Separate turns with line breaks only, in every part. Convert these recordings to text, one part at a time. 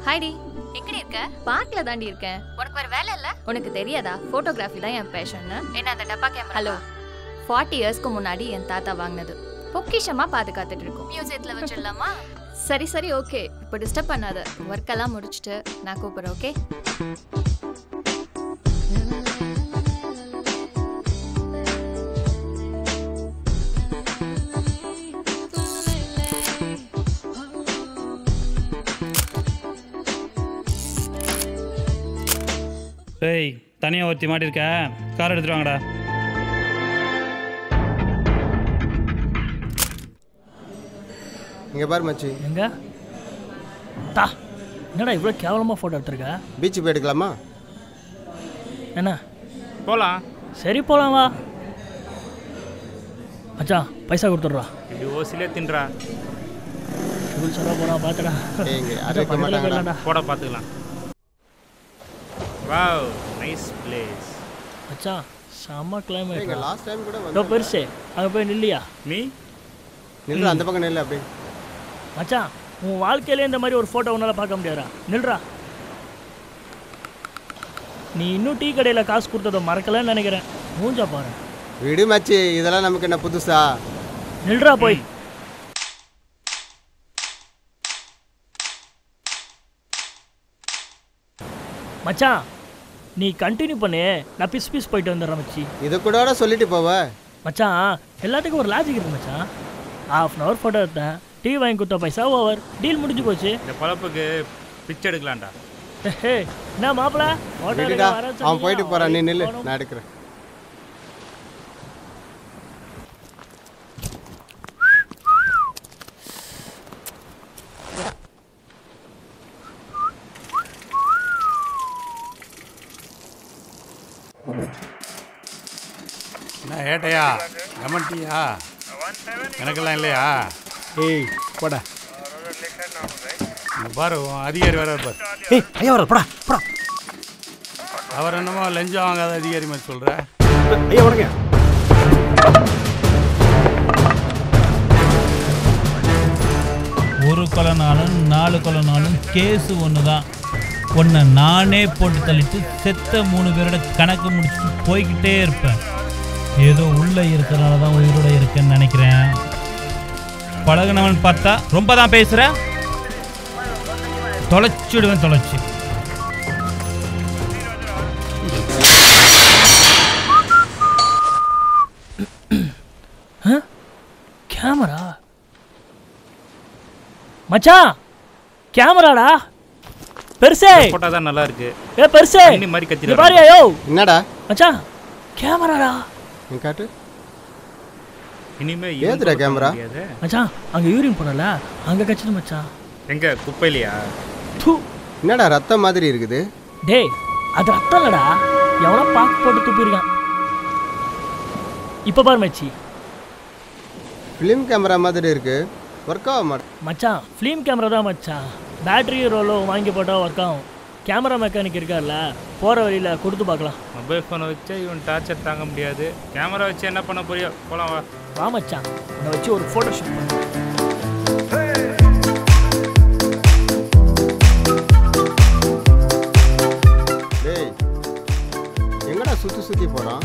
Hi D, எங்கடி இருக்க? பார்க்ல தாண்டி இருக்கேன். உனக்கு வேற வேலை இல்ல? உனக்கு தெரியாதா, போட்டோகிராஃபி தான் என் பேஷன். என்ன அந்த டப்பா கேமரா? ஹலோ, 40 இயர்ஸ்க்கு முன்னாடி என் தாத்தா வாங்கினது. பொக்கிஷமா பாதுகாத்துட்டு இருக்கோம். மியூசியத்துல வச்சிடலாமா? சரி சரி ஓகே, இப்போ டிஸ்டர்ப் பண்ணாத. ஒர்க் எல்லாம் முடிச்சிட்டு நான் கூப்பிடுறேன். ஓகே?
ஏய், தனியாக ஒருத்தி மாட்டிருக்க, கார் எடுத்துட்டு வாங்கடா.
இங்கே பாரு மச்சி.
எங்க தா என்னடா இவ்வளோ கேவலமாக ஃபோட்டோ எடுத்துருக்க?
பீச்சு போய் எடுக்கலாமா?
என்ன
போகலாம்.
சரி போகலாம் வா. மச்சான் பைசா கொடுத்துட்றா.
இப்படி ஓசிலே தின்றா.
இவ்வளோ சொல்ல போகிறா பார்த்துடா.
போட பார்த்துக்கலாம். Wow, nice place.
மச்சான் செம்ம கிளைமேட்.
லாஸ்ட் டைம் கூட
இதோ பெருசு அங்கே போய் நில்லையா?
நீ
நில்றா, அந்த பக்கம் நில்லு. அப்படி
மச்சான் உன் வாழ்க்கையிலே இந்த மாதிரி ஒரு ஃபோட்டோ உன்னால் பார்க்க முடியாதா? நில்றா. நீ இன்னும் டீ கடையில் காசு கொடுத்ததை மறக்கலன்னு நினைக்கிறேன். மூஞ்சா பாரு.
விடு மச்சி, இதெல்லாம் நமக்கு என்ன புதுசா?
நில்றா போய். மச்சான் நீ கண்டினியூ பண்ணு, நான் பீஸ் போயிட்டு வந்துடுறேன் மச்சி.
இதை கூட சொல்லிட்டு போவ
மச்சான் எல்லாத்துக்கும் ஒரு லாஜிக் இருக்கு மச்சான். ½ ஃபோட்டோ எடுத்தேன், டீ வாங்கி கொடுத்த பைசா ஓவர், டீல் முடிஞ்சு போச்சு.
இந்த பழப்புக்கு பிச்சை எடுக்கலாம்டா.
என்ன மாப்பிள
அவன் போயிட்டு போறான், நீ நில்லு, நான் எடுக்கிறேன்.
என்ன ஏட்டையா, லெமன் டீயா? எனக்கெல்லாம் இல்லையா?
ஏய் போடா.
பாரு அதிகாரி வர பாரு.
ஏய் ஐயா வர போடா போடா.
அவர் என்னமோ லஞ்சம் வாங்காத அதிகாரி மாதிரி சொல்ற.
ஐயா வரங்க.
ஒரு கொலைனாலும் 4 கொலைனாலும் கேஸு ஒன்று தான். ஒன்றை நானே போட்டு தள்ளிட்டு செத்த 3 பேரோட கணக்கு முடிச்சுட்டு போய்கிட்டே இருப்பேன். ஏதோ உள்ளே இருக்கிறனால தான் உயிரோட இருக்கேன்னு நினைக்கிறேன். பழகினவன் பார்த்தா ரொம்ப தான் பேசுகிற, தொலைச்சிடுவேன் தொலைச்சி.
கேமரா மச்சான், கேமராடா பெருசே.
போட்டா தான் நல்லா இருக்கு.
ஏ பெருசே,
இந்த மாதிரி கத்திர
பாரு. யோ
என்னடா
மச்சான், கேமராடா.
நீ காட்டு.
இனிமே
ஏதுடா கேமரா?
மச்சான் அங்க யூரின் போறல, அங்க கச்சிடு மச்சான்.
எங்க குப்பையிலையா?
தூ,
என்னடா ரத்தம் மாதிரி இருக்குது?
டேய் அது ரத்தம் இல்லடா, எவனோ பாக்கு போட்டு துப்பிருக்கான். இப்ப பாரு மச்சி,
ஃபிலிம் கேமரா மாதிரி இருக்கு, ஒர்க் ஆக மாட்டேன்.
மச்சான் ஃபிலிம் கேமரா தான் மச்சான். பேட்டரி ரோலோ வாங்கி போட்டால் ஒர்க் ஆகும். கேமரா மெக்கானிக் இருக்கார்ல, போகிற வழியில் கொடுத்து பார்க்கலாம்.
மொபைல் ஃபோனை வச்சு இவன் டார்ச்சர் தாங்க முடியாது. கேமரா வச்சு என்ன பண்ண போறியோ, போலாம் வா.
வா மச்சான், உன்னை வச்சு ஒரு ஃபோட்டோ ஷூட் பண்ணு.
டேய் எங்கடா சுற்றி சுற்றி போகிறான்?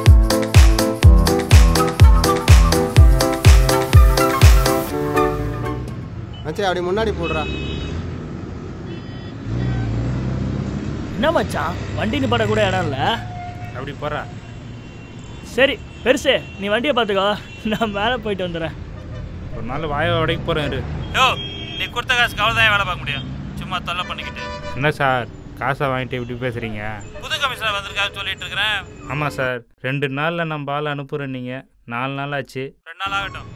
மச்சி அப்படி முன்னாடி போடுறா.
என்ன மச்சான், வண்டி நிப்பாட கூட இடம் இல்லை.
அப்படி போறா.
சரி பெருசு, நீ வண்டியை பார்த்துக்கோ, நான் மேலே போயிட்டு வந்துடுறேன்.
ஒரு நாள் வாயை உடைக்க போகிறேன் இரு.
யோ, நீ கொடுத்த காசு கவலை தான் வேலை பார்க்க முடியும், சும்மா தொல்லை பண்ணிக்கிட்டு.
என்ன சார், காசை வாங்கிட்டு இப்படி பேசுகிறீங்க?
புது கமிஷனர் வந்திருக்கான்னு சொல்லிட்டு இருக்கிறேன்.
ஆமாம் சார், 2 நாளில் நம்ம ஆள் அனுப்புகிறேன். நீங்கள் 4 நாள் ஆச்சு.
2 நாள் ஆகட்டும்.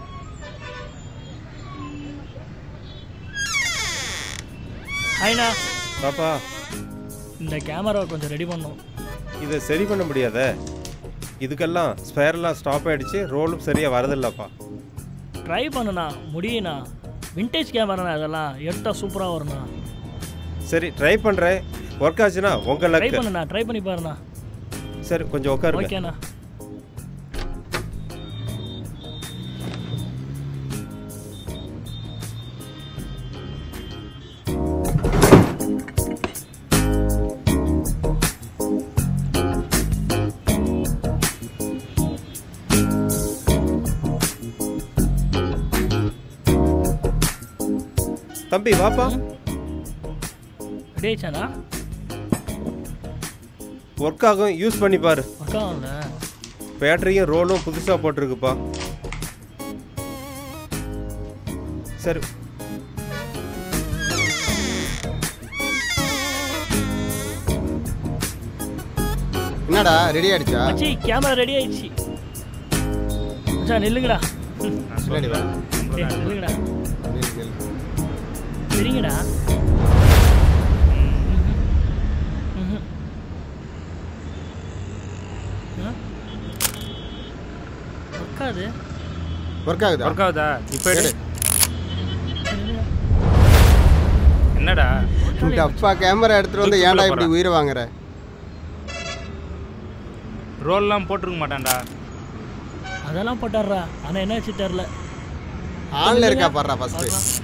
ஹாய்ண்ணா.
பாப்பா,
இந்த கேமராவை கொஞ்சம் ரெடி பண்ணும்.
இதை சரி பண்ண முடியாத, இதுக்கெல்லாம் ஸ்பேர்லாம் ஸ்டாப் ஆகிடுச்சு, ரோலும் சரியாக வரதில்லப்பா.
ட்ரை பண்ணுண்ணா, முடியுண்ணா. விண்டேஜ் கேமராண்ணா, இதெல்லாம் எடுத்தால் சூப்பராக வரும்ண்ணா.
சரி ட்ரை பண்ணுறேன், ஒர்க் ஆச்சுன்னா உங்கள்
ட்ரை
லக்கு.
பண்ணுண்ணா, ட்ரை பண்ணி பாருண்ணா.
சரி கொஞ்சம் உட்காருங்க.
ஓகேண்ணா.
தம்பி வாப்பா.
ரெடி ஆயிடுச்சாண்ணா?
ஒர்க் ஆகும், யூஸ் பண்ணி பாரு.
ஒர்க் ஆகும்ல.
பேட்டரியும் ரோலும் புதுசாக போட்டிருக்குப்பா. சரி
என்னடா ரெடி ஆயிடுச்சா?
மச்சி கேமரா ரெடி ஆயிடுச்சு. மச்சான் நில்லுங்கடா.
ரெடி வா.
நில்லுங்கடா.
நில்லு, நில்லு.
சரிங்கடா.
ஒர்க் ஆகுதா?
ஒர்க் ஆகுதா? இப்போ எடு. என்னடா
அப்பா கேமரா எடுத்துட்டு வந்து ஏன்டா இப்படி உயிரை வாங்குற?
ரோல்லாம் போட்டிருக்க மாட்டான்டா.
அதெல்லாம் போட்டாடுறா. ஆனால் என்னாச்சு தெரில.
ஆன்ல இருக்கா பாடுறா ஃபர்ஸ்ட்.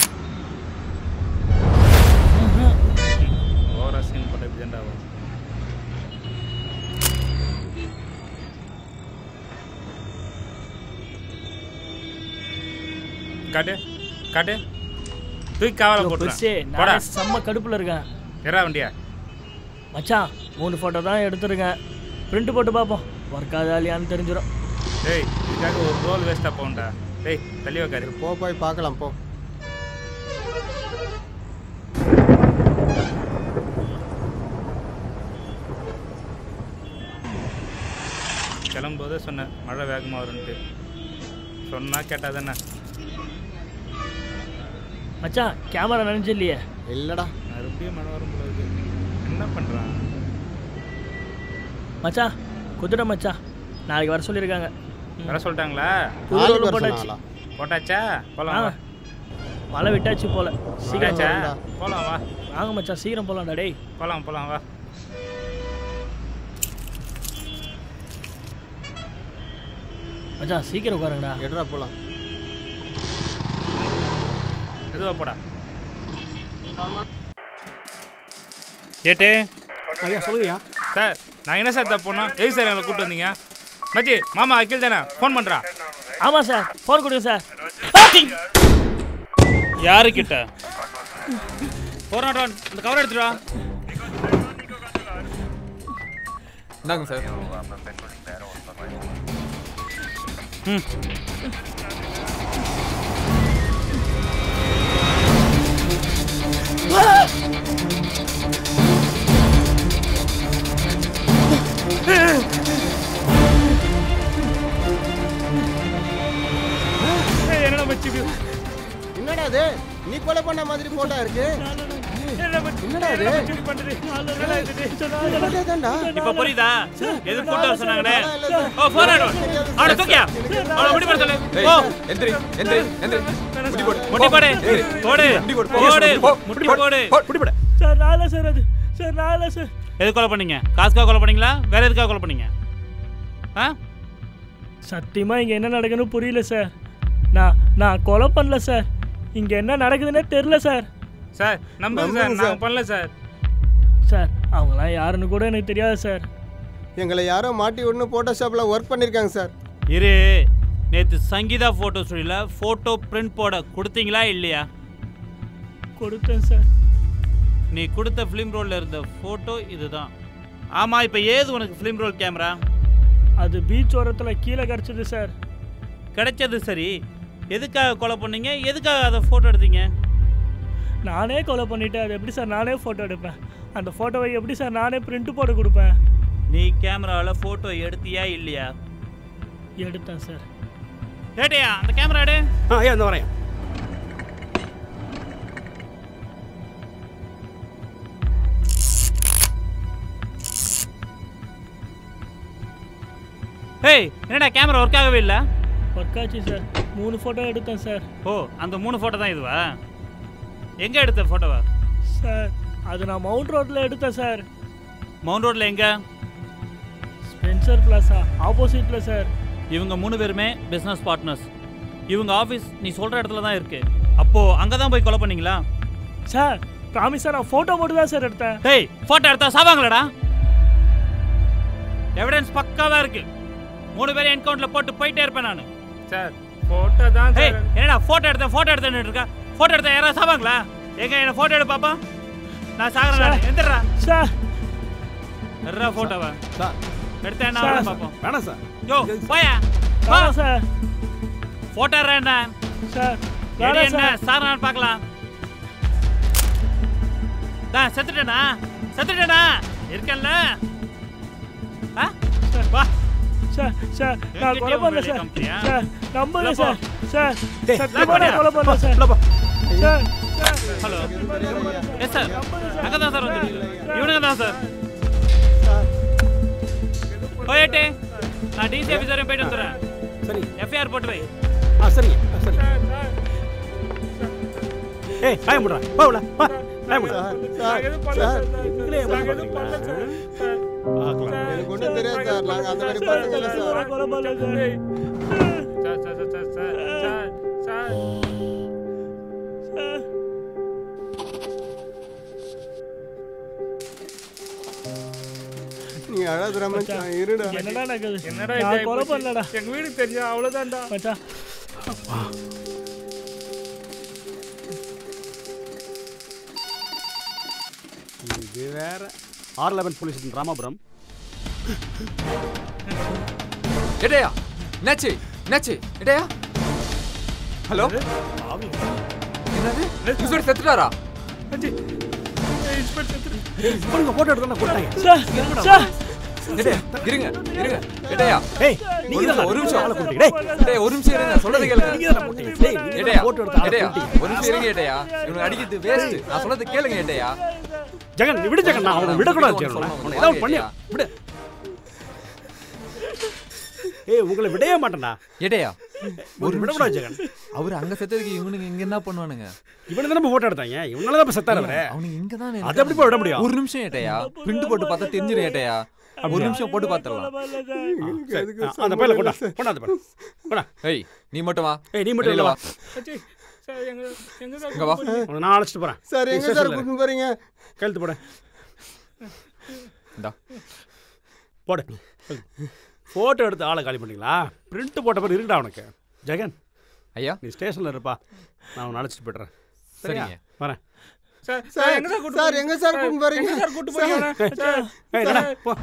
ஓவரா சீன் போட்ட இப்படிதான்டா ஆகும். காட்டு காட்டு தூக்கி காவலை போட்டுறேன்.
நான் செம்ம கடுப்பில் இருக்கேன்.
எறா வண்டியா
மச்சான் 3 ஃபோட்டோ தான் எடுத்துருக்கேன். பிரிண்ட் போட்டு பார்ப்போம். ஒர்க் ஆகுதா இல்லையான்னு தெரிஞ்சிடும்.
டேய் இதுக்காக ஒரு ரோல் வேஸ்ட்டாக போகண்டா. டேய் தள்ளி வைக்காரு.
போ போய் பார்க்கலாம் போ.
கிளம்பும்போதே சொன்னேன் மழை வேகமாக வரும்ன்ட்டு. சொன்னால் கேட்டால் தானே.
மச்சான் கேமரா நினைச்சு இல்லையே.
இல்லடா
மறுபடியும் மழை வரும் போல இருக்கு. என்ன பண்ணுறான்
மச்சான்? குதிரை மச்சான் நாளைக்கு வர சொல்லியிருக்காங்க.
வர சொல்லிட்டாங்களா?
நாளைக்கு
போட்டாச்சு.
சொன்னாங்களா?
போட்டாச்சா? போகலாம் வா.
மழை விட்டாச்சு போல. சீக்கிரம்
போட்டாச்சா? போகலாம் வா.
வாங்க மச்சான் சீக்கிரம் போகலாம்டா. டேய்
போகலாம் போகலாம் வா.
மச்சான் சீக்கிரம் உட்காருங்கடா.
எடுறா போலாம்.
எதுவா போடா. ஏட்டு
ஐயா சொல்லுங்கய்யா.
சார் நான் என்ன சார் தப்பு பண்ணோம்? எது சார் எங்களை கூப்பிட்டு வந்தீங்க? மச்சி மாமா அகில் தானே ஃபோன் பண்ணுறா.
ஆமாம் சார் ஃபோன் கொடுங்க சார்.
யாருக்கிட்ட போராட்டம் இந்த கவர் எடுத்துடா.
இந்தாங்க சார்.
ம்
என்னடா மச்சி
என்னடா இது? நீ கொலை பண்ண மாதிரி போட்டா இருக்கு. என்னடா இது? தான்டா.
இப்போ புரியுதா? எது கூட்ட சொன்னாங்களே? ஓ போராட்டம் அவனை தூக்கியா? அவனை முடி போட சொல்லு. ஓ
எந்திரி எந்திரி எந்திரி. முடி போடு.
முடி போடு. போடு.
முடி போடு.
முடி போடு.
முடி போடு.
சார் நாளா சார் அது. சார் நாளா சார்.
எது கொலை பண்ணீங்க? காசுக்காக கொலை பண்ணீங்களா? வேற எதுக்காக கொலை பண்ணீங்க? ஆ?
சத்தியமா இங்க என்ன நடக்குன்னு புரியல சார். நான் கொலை பண்ணல சார். இங்க என்ன நடக்குதுன்னே தெரியல சார்.
சார் நம்புங்க சார், நான் பண்ணல சார்.
சார் அவங்களாம் யாருன்னு கூட எனக்கு தெரியாது சார்.
எங்களை யாரோ மாட்டி ஒன்று ஃபோட்டோஷாப்பில் ஒர்க் பண்ணியிருக்காங்க சார்.
இரு, நேற்று சங்கீதா ஃபோட்டோ ஸ்டுடியோல ஃபோட்டோ பிரிண்ட் போட கொடுத்தீங்களா இல்லையா?
கொடுத்தேன் சார்.
நீ கொடுத்த ஃபிலிம் ரோலில் இருந்த ஃபோட்டோ இதுதான். ஆமாம், இப்போ ஏது உனக்கு ஃபிலிம் ரோல் கேமரா?
அது பீச் ஓரத்தில் கீழே கிடச்சிது சார்.
கிடைச்சது சரி, எதுக்காக கொலை பண்ணீங்க? எதுக்காக அதை ஃபோட்டோ எடுத்தீங்க?
நானே கொலை பண்ணிவிட்டு அது எப்படி சார் நானே ஃபோட்டோ எடுப்பேன்? அந்த ஃபோட்டோவை எப்படி சார் நானே பிரிண்ட் போட்டு கொடுப்பேன்?
நீ கேமராவில் ஃபோட்டோ எடுத்தியா இல்லையா?
எடுத்தேன் சார்.
ஏட்டையா அந்த கேமரா எடு.
ஐயா இந்த வரேன்.
ஏய் என்னடா கேமரா ஒர்க் ஆகவே இல்லை?
ஒர்க் ஆச்சு சார். 3 ஃபோட்டோ எடுத்தேன் சார்.
ஓ அந்த 3 ஃபோட்டோ தான் இதுவா? எங்கே எடுத்த ஃபோட்டோவா?
சார் அது நான் மவுண்ட் ரோட்டில் எடுத்தேன் சார்.
மவுண்ட் ரோட்டில் எங்கே?
ஸ்பென்சர் பிளாஸா ஆப்போசிட்டில் சார்.
இவங்க 3 பேருமே பிஸ்னஸ் பார்ட்னர்ஸ். இவங்க ஆஃபீஸ் நீ சொல்கிற இடத்துல தான் இருக்குது. அப்போது அங்கே தான் போய் கொலை பண்ணீங்களா?
சார் ப்ராமிஸ் சார், நான் ஃபோட்டோ மட்டும் தான் சார் எடுத்தேன்.
டேய் ஃபோட்டோ எடுத்தா சாவாங்களடா? எவிடன்ஸ் பக்காவாக இருக்குது. 3 பேரும் என்கவுண்டரில் போட்டு போயிட்டே இருப்பேன் நான்.
சார் ஃபோட்டோ தான்
ஏய்
சார்.
என்னடா ஃபோட்டோ எடுத்தேன்னு இருக்கா? போட்டோ எடுத்தா யாராவது சாவாங்களா? எங்க என்ன போட்டோ எடு பாப்பா. நான் சாகுறேன். எந்திரா
சார்.
எர்ரா போட்டோவா
சார்
எடுத்தா என்ன ஆகும் பாப்போம்.
வேணாம் சார்.
யோ போயா
வா சார்.
போட்டோ எடுறா என்ன
சார்
எடி
வேணாம்
என்ன
சார்.
சார் பார்க்கலாம். நான் செத்துட்டேனா இருக்கல்ல? வா
சார் சார் நான் கொலை பண்ணல சார்.
கம்பெனியா?
சார் நம்புங்க சார். சார்
டேய்,
சத்தியமா நான் கொலை பண்ணல sir. Sir
hello yes sir அங்கே தான் சார் வந்து இவனுங்க தான் சார். போயிட்டே நான் டிசி ஆஃபீஸ் வரையும் போயிட்டு வந்துடுறேன்.
சரி.
எஃப்ஐஆர் போட்டு வை.
சரிங்க சரி. ஏய் வாய முடுறா. வா உள்ள வா. வாய முடுறா.
சார்
இதுலயே பாக்கலாம்.
எனக்கு ஒன்றும் தெரியாது சார். நாங்கள் அந்த மாதிரி பசங்க இல்லை சார்.
கொலை பண்ணல சார்.
சார்
நீ அழாதுடா மச்சான். இருடா.
என்னடா நடக்குது?
என்னடா
நான் கொலை பண்ணலடா.
எங்க வீடு தெரிஞ்சா அவ்வளவுதான்டா.
மச்சான்
இது வேற. R11 police station Ramapuram.
எடையா என்னாச்சு எடையா. ஹலோ என்னது இன்ஸ்பெக்டர் செத்துட்டாரா?
இவனுங்க போட்டோ எடுத்து தான் போட்டாங்க.
சார் சார்
எடையா இருங்க எடையா
ஏய் நீங்க தான்
ஒரு நிமிஷம்
ஆளை கூட்டிட்டு டேய்.
எடையா ஒரு நிமிஷம் இருங்க சொல்றத கேளுங்க.
நீங்க தான் போட்டீங்க. டேய்
எடையா
போட்டோ எடுத்து
எடையா
ஆளை
ஒரு நிமிஷம் இருங்க எடையா. இவனுக்கு அடிக்கிறது வேஸ்ட். நான் சொல்றத கேளுங்க எடையா.
ஜெகன் நீ விடு ஜெகன். நான் அவனை விடக்கூடாது ஜெகன். அவனை ஏதாவது பண்ணியா விடு. ஏய் உங்களை விடவே மாட்டேன்டா.
எடையா
ஒரு விடக்கூடாது ஜெகன்.
அவர் அங்க செத்ததுக்கு இவனுங்க இங்க என்ன பண்ணுவானுங்க?
இவனுக்கு தான் போட்டோ எடுத்தாங்க. இவனால தான் செத்தாரு அவரு.
அவனுங்க இங்க தான்
அது எப்படி போய் விட முடியும்?
ஒரு நிமிஷம் ஏட்டையா பிரிண்ட் போட்டு பார்த்தா தெரிஞ்சிரும் ஏட்டையா. ஒரு நிமிஷம் போட்டு பார்த்தறலாம்.
அந்த பையல கொண்டா அந்த பையல கொண்டா.
ஏய் நீ மட்டும் வா.
ஏய் நீ மட்டும் இல்ல வா.
சார் எங்க
இங்க வா.
உன்னை நான் அழைச்சிட்டு போறேன்.
சார் எங்க சார் கூட்டிட்டு போறீங்க?
கழுத்து போடு.
இந்தா
போடு. போட்டோ எடுத்து ஆளை காலி பண்ணீங்களா? பிரிண்ட் போட்ட பிறகு இருக்குடா உனக்கு. ஜெகன்
ஐயா
நீ ஸ்டேஷன்ல இருப்பா. நான் உன்னை அழைச்சிட்டு போய்ட்றேன்.
சரிங்க
வரேன்.
சார் எங்க சார்
சார் எங்க சார் கூட்டிட்டு போறீங்க?
சார் கூட்டி போறீங்க?
ஏய் நட போ.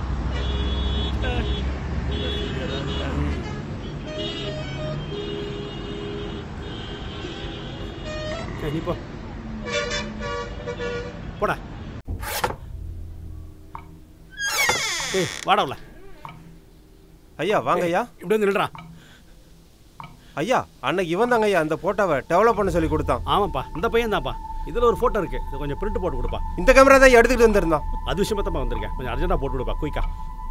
நீ போ. போடா. ஏய் வாடா உள்ள.
ஐயா வாங்க ஐயா.
இப்படி வந்து நில்றா.
ஐயா அன்னைக்கு இவன் தாங்க ஐயா அந்த போட்டோவை டெவலப் பண்ண சொல்லி கொடுத்தான்.
ஆமாப்பா இந்த பையன் தான்ப்பா. இதில் ஒரு ஃபோட்டோ இருக்கு. இது கொஞ்சம் பிரிண்ட் போட்டு கொடுப்பா.
இந்த கேமரா தான் எடுத்துக்கிட்டு வந்திருந்தான்.
அது விஷயமா தான் வந்திருக்கேன். கொஞ்சம் அர்ஜென்ட்டாக போட்டு கொடுப்பா குயிக்கா.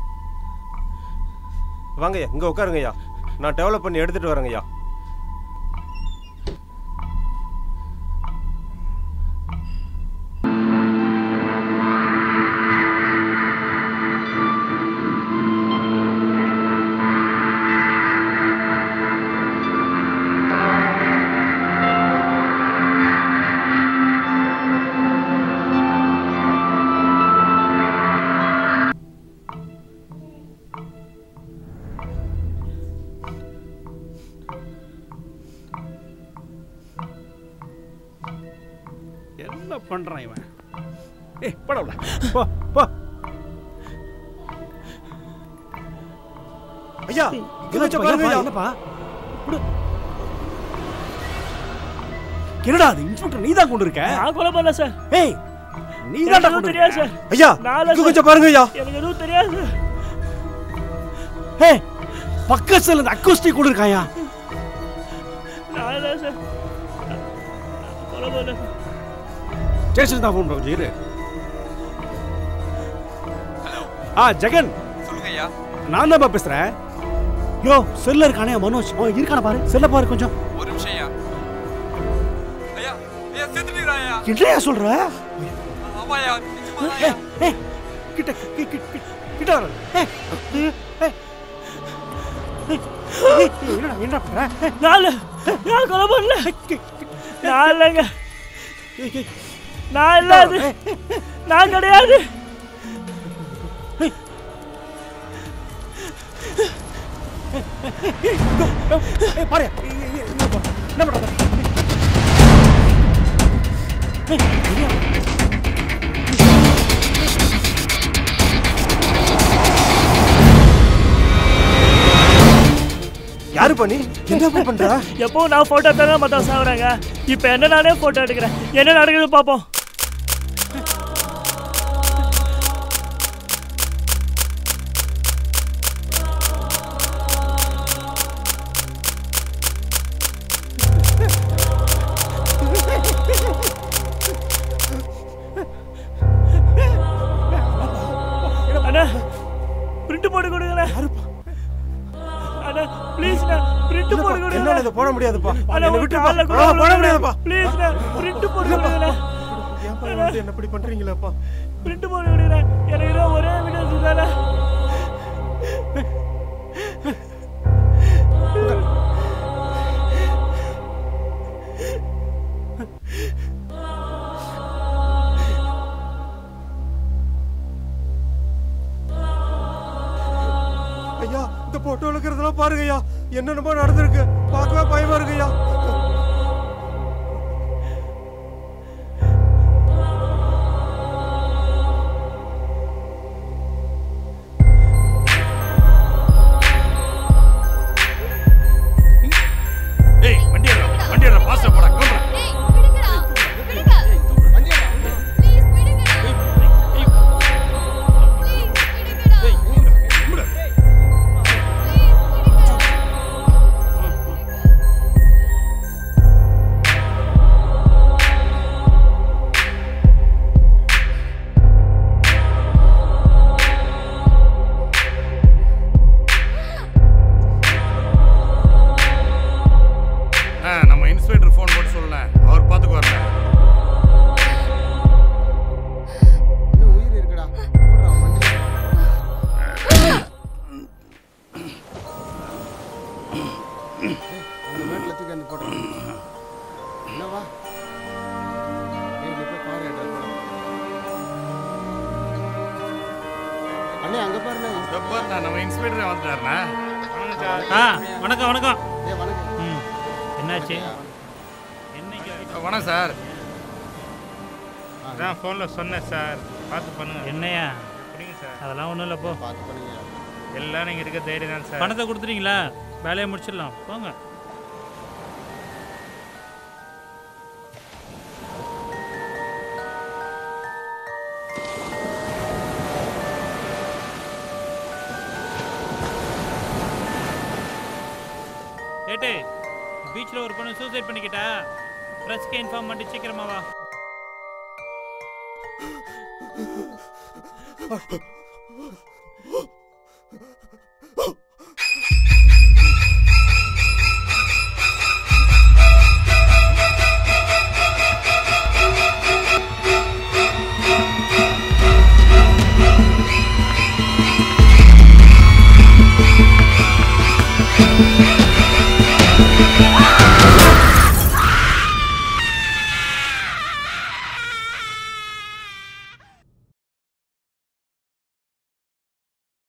வாங்க ஐயா இங்கே உட்காருங்க ஐயா. நான் டெவலப் பண்ணி எடுத்துகிட்டு வரேங்க ஐயா.
என்ன பண்றான் இவன்? ஏய் போடா உள்ள. போ போ.
ஐயா இவன் பாருங்க ஐயா.
என்னப்பா? என்னடா அது இன்ஸ்பெக்டர் நீ தான் கொண்டு இருக்க?
நான் கொலை பண்ணல சார்.
ஏய் நீ தான்
எனக்கு
கொண்டு
தெரியாது
இருக்க.
சார்.
ஐயா
நாளை
இங்க கொஞ்சம் பாருங்க ஐயா.
எனக்கு எதுவும் தெரியாது சார்.
ஏய் பக்கத்துல இந்த அக்கோஸ்டிக் கொண்டு இருக்காயா?
நான் தான் சார். கொலை பண்ணல சார்.
ஸ்டேஷன் தான் ஃபோன் பண்ணு இரு. ஜெகன்
சொல்லுங்க ஐயா.
நான் தான் பேசுறேன். யோ செல்ல இருக்கானே மனோஜ். அவன் இருக்கான பாரு. செல்ல பாரு கொஞ்சம்.
ஒரு நிமிஷம் ஐயா. ஐயா ஐயா செத்துட்டீரா ஐயா.
என்னையா சொல்ற?
ஆமா ஐயா நிஜமா ஐயா.
ஏய் கிட்ட கிட்ட வர. என்ன பண்ற?
நான் கொலை பண்ணல. நான் இல்லைங்க. நான் இல்லை அது. நான் கிடையாது.
பாரு என்ன பண்ற?
யாரு பண்ணி என்ன பண்ற?
எப்போ நான் போட்டோ எடுத்தா மத்தவங்க சாவுறாங்க. இப்போ என்ன நானே போட்டோ எடுக்கிறேன். என்ன நடக்குது பாப்போம். அண்ணா பிரிண்ட் போட்டு கொடுங்களே. அண்ணா ப்ளீஸ் நான் பிரிண்ட் போட்டு கொடுங்க.
என்னால இத போட முடியாதுப்பா.
அண்ணா
என்ன விட்டு
கால்ல
போட முடியாதுப்பா.
ப்ளீஸ் நான் பிரிண்ட் போட்டு கொடுங்க.
ஏன்பா வந்து என்ன இப்படி பண்றீங்களேப்பா?
பிரிண்ட் போட்டு கொடுங்க. எனக்கு ஒரே வீடியோ தானே.
ஐயா இந்த போட்டோ எடுக்கிறதெல்லாம் பாருங்க ஐயா, என்னென்னமோ நடந்திருக்கு, பார்க்கவே பயமா இருக்கு ஐயா.
ஏய் வண்டியற பாஸ்டா போடா கவுண்டரா.
ஏய் விடுங்கடா விடுங்க
வண்டியா
ப்ளீஸ் விடுங்க ப்ளீஸ் விடுங்கடா
நம்ம இன்ஸ்பெக்டர் ஃபோன் போட்டு சொல்லலாம், அவர் பாத்துக்குவார்ல.
இன்னும் உயிர் இருக்குடா. போடுறா வண்டி. அந்த மேட்ல தூக்கி அந்த போடுறா. என்னவா? ஏய் நீ போய் பாரு அண்ணா. அண்ணே அங்க பாருண்ணே.
பாருண்ணா நம்ம இன்ஸ்பெக்டர் வந்துட்டாருண்ணா.
வணக்கம் வணக்கம்.
ஏய் வணக்கம்.
என்னாச்சு?
வணக்கம் சார்.
அதான் ஃபோனில் சொன்னேன் சார், பார்த்து பண்ணுங்க.
என்னையா?
புரியுங்க சார்,
அதெல்லாம் ஒன்றும் இல்லை போ.
பார்த்து பண்ணுங்க.
எல்லாம் நீங்கள் இருக்க தைரியம் தான் சார்.
பணத்தை கொடுத்துட்டீங்களா? வேலையை முடிச்சிடலாம் போங்க. ஏட்டே பீச்சில் ஒரு பொண்ணு சூசைட் பண்ணிக்கிட்டா, ப்ரெஸ்க்கு இன்ஃபார்ம் பண்ணி சீக்கிரமா வா.
Oh